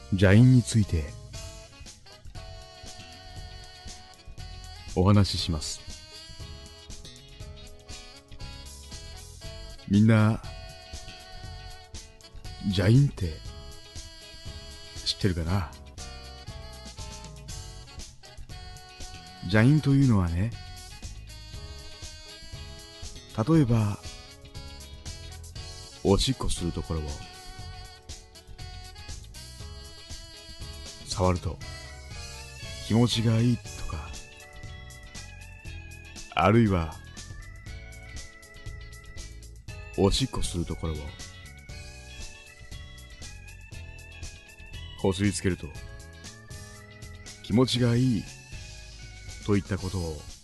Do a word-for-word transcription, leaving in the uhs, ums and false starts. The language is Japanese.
邪淫についてお話しします。みんな邪淫って知ってるかな？邪淫というのはね、例えばおしっこするところを触ると気持ちがいいとか、あるいはおしっこするところをこすりつけると気持ちがいいといったことを